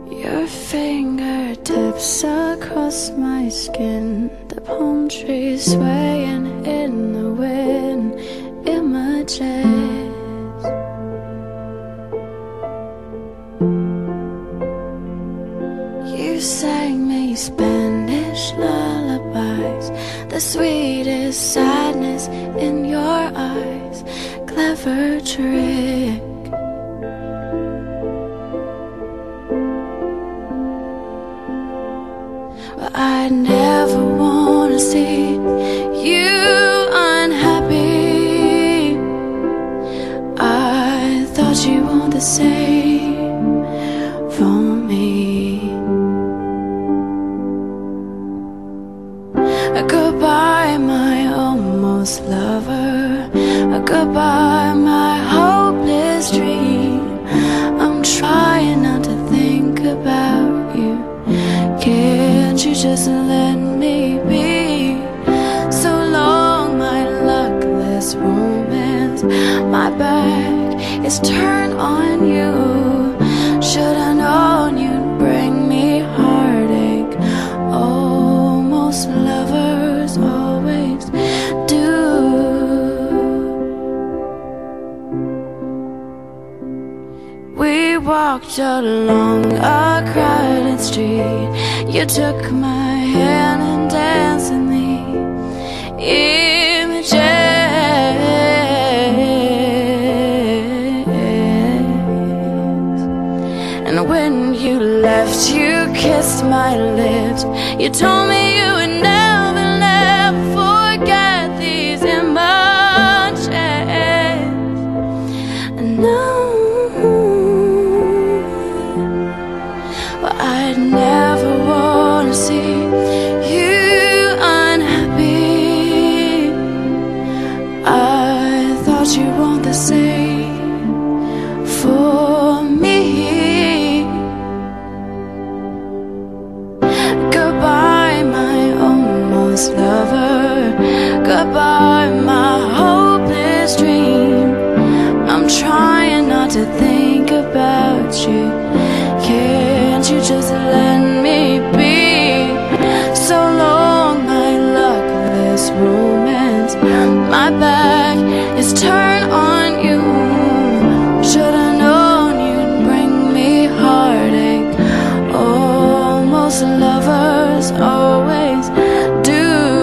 Your fingertips across my skin, the palm trees swaying in the wind. Images you sang me Spanish lullabies, the sweetest sadness in your eyes. Clever trick. But I never wanna see you unhappy. I thought you want the same for me. Goodbye, my almost lover. Goodbye, my hopeless dream. I'm trying not to think about you. Can't you just let me be? So long, my luckless romance. My back is turned on you. Should've known you'd bring me heartache. Almost lovers always do. We walked along a crowded street. You took my hand and danced in the images. And when you left, you kissed my lips. You told me you would never, never forget these images. And now I'd never wanna see you unhappy. I thought you want the same for me. Goodbye, my almost lover. Goodbye, my hopeless dream. I'm trying not to think about you. Can't you just let me be? So long, my luckless romance. My back is turned on you. Should've known you'd bring me heartache. Almost lovers always do.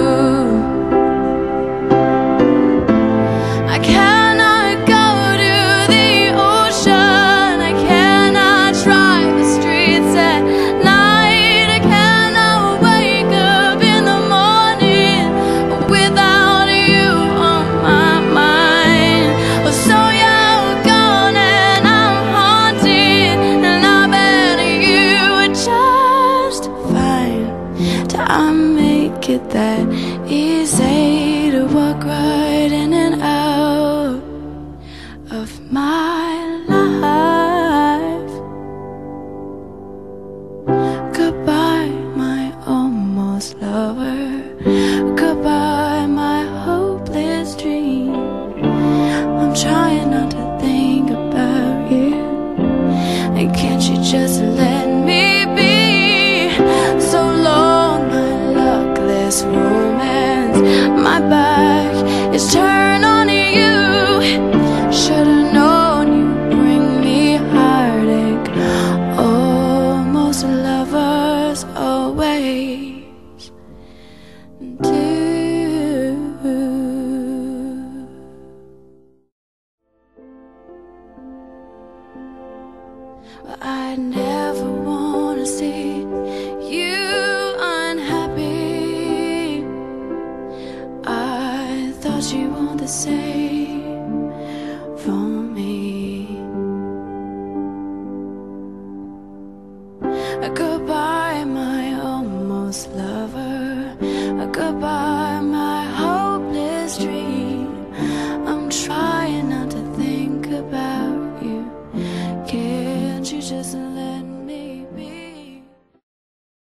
I cannot go to the ocean. I cannot drive the streets at night. I cannot wake up in the morning without you on my mind. So you're gone and I'm haunted, and I bet you would just fine. I make it that easy to walk right in and out of my life. Goodbye, my almost lover. Goodbye, my hopeless dream. I'm trying not to think about you. And can't you just let me be? So long, my luckless romance. My back is turned on you. Should've known you'd bring me heartache. Almost lovers always do. But I never wanna see you unhappy. I thought you want the same for me. Goodbye.